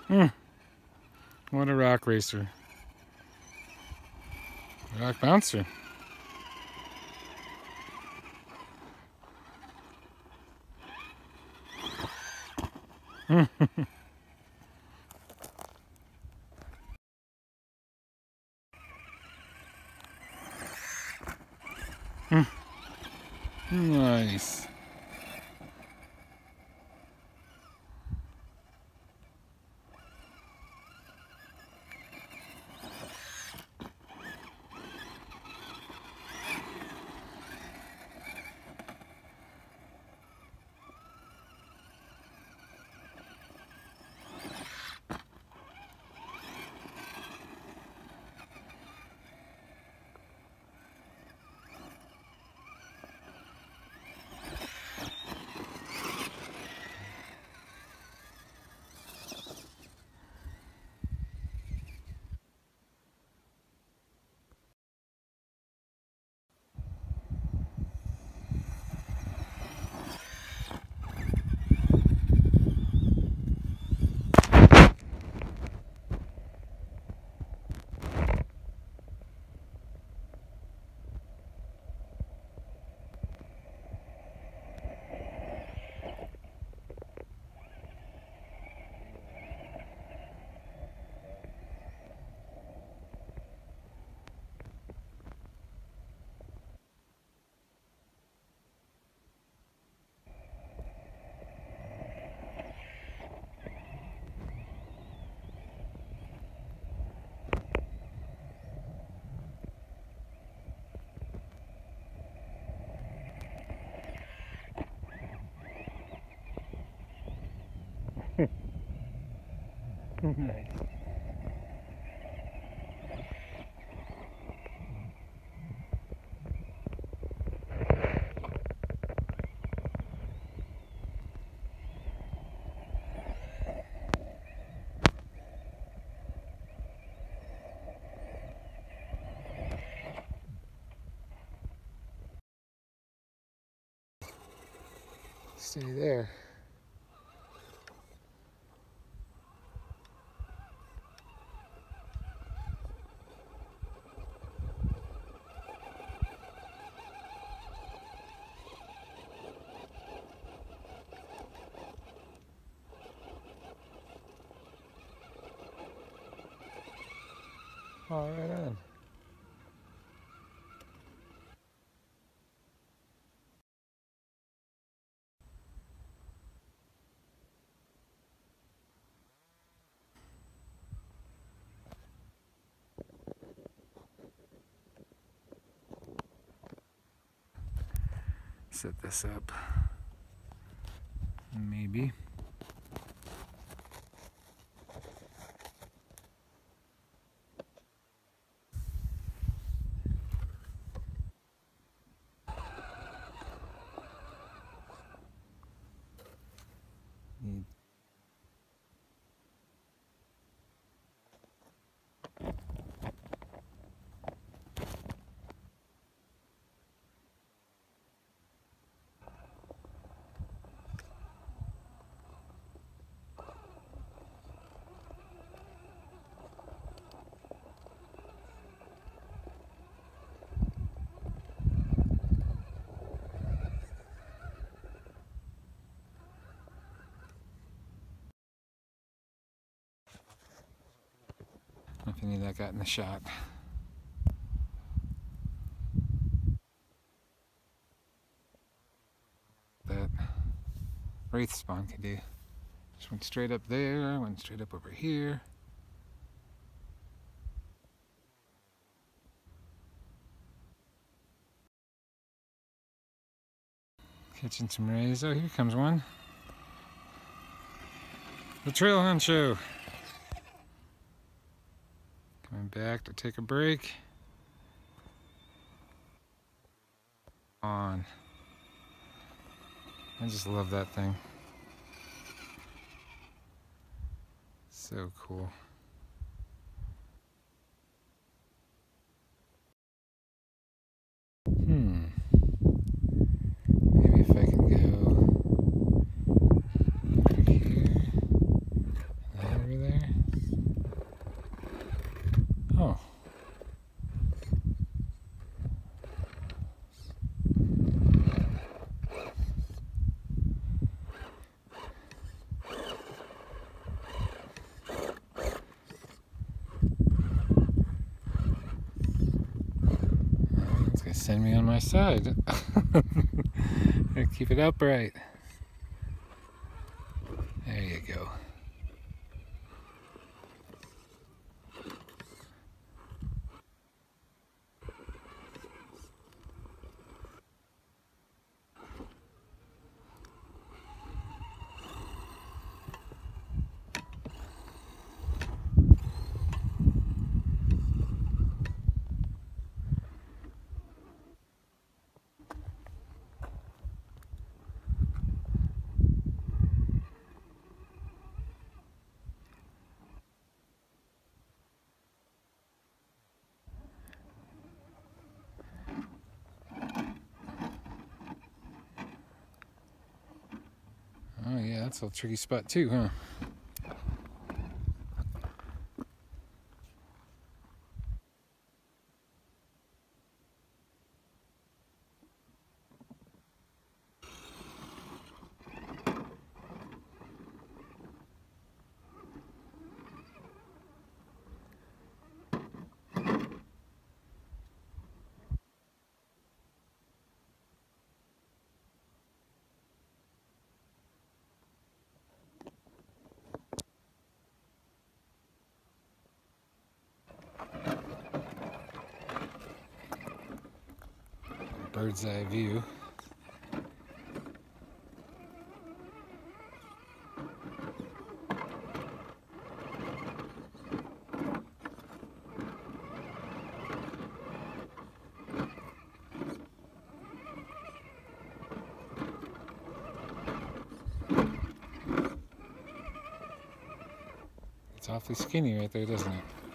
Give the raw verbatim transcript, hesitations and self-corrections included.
Hmm. What a rock racer. Rock bouncer. Mm. Nice. Nice. Stay there. All right on. Set this up. Maybe. Need if any of that got in the shot. That Wraith Spawn could do. Just went straight up there, went straight up over here. Catching some rays. Oh, here comes one. The Trail Hunt Show. Coming back to take a break. On. I just love that thing. So cool. Hmm. Maybe if I can go over here and over there. send me on my side. Keep it upright. There you go. Oh yeah, that's a tricky spot too, huh? Bird's eye view. It's awfully skinny right there, doesn't it?